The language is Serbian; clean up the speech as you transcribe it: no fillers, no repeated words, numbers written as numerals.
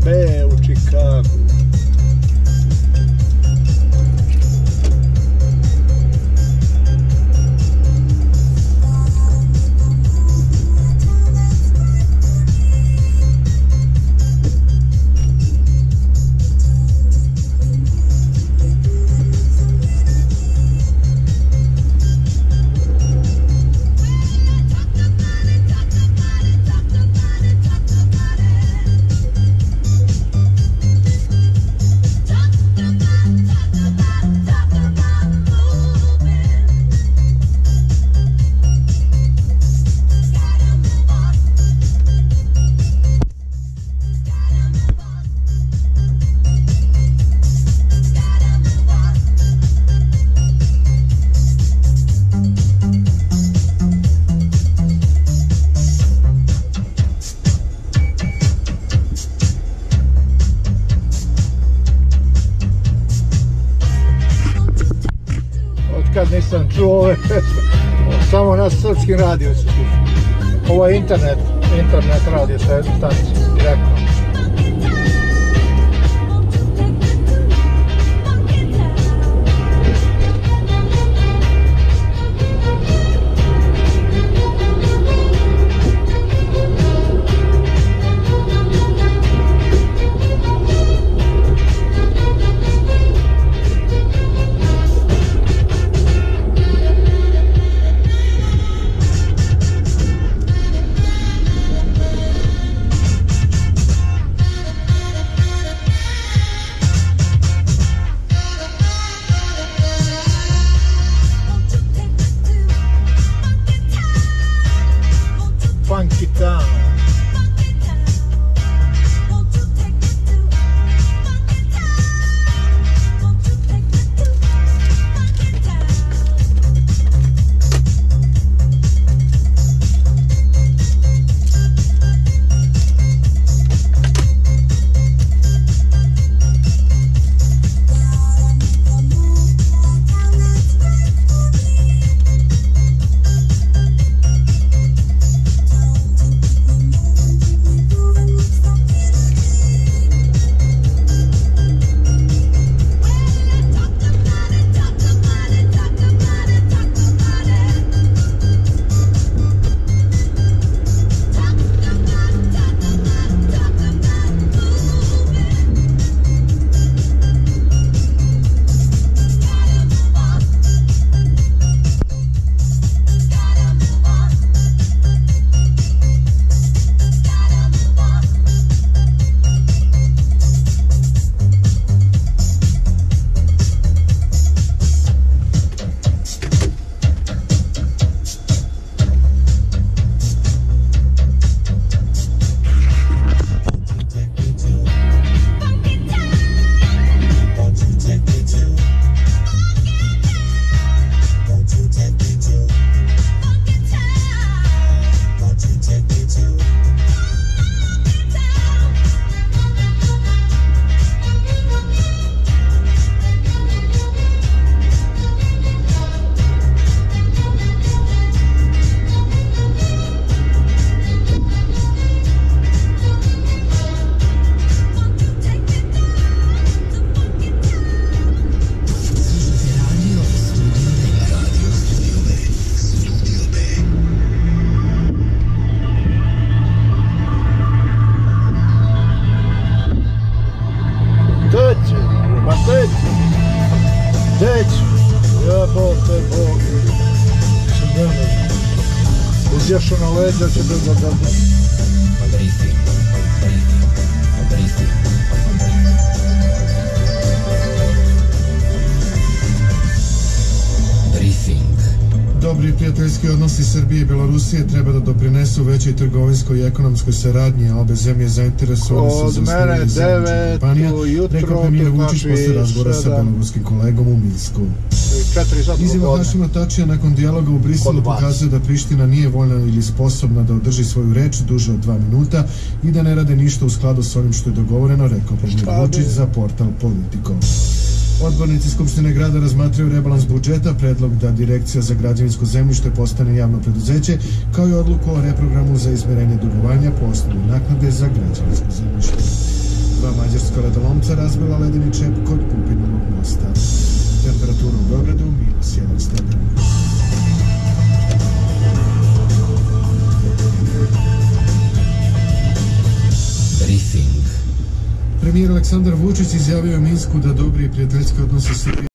B u Čikagu. Kad nisam čuo ove pesme, samo na srpskim radiju se sluša. Ovo je internet radio stacija, direktno. Funky Town. Jebote Bog. Uzješao na leđa će da... Dobri prijateljski odnosi Srbije i Belorusije treba da doprinesu većoj trgovinskoj i ekonomskoj saradnji, a obe zemlje zainteresovane su za osnovanje zajedničkih kompanija, rekao premijer Vučić posle razgovora sa belorusskim kolegom u Minsku. Izjava Hašima Tačija nakon dijaloga u Briselu pokazuje da Priština nije voljna ili sposobna da održi svoju reč duže od 2 minuta i da ne rade ništa u skladu s onim što je dogovoreno, rekao premijer Vučić za portal Politico. Odbornici Skupštine grada razmatraju rebalans budžeta, predlog da Direkcija za građevinsko zemljište postane javno preduzeće, kao i odluku o reprogramu za izmerenje dugovanja po osnovu naknade za građevinsko zemljište. Dva mađarska ledolomca razbila ledeni čep kod Pupinovog mosta. Temperatura u Beogradu -1 stepen. Briefing. Premijer Aleksandar Vučić izjavio je Minsku da dobri i prijateljski odnosi Srbije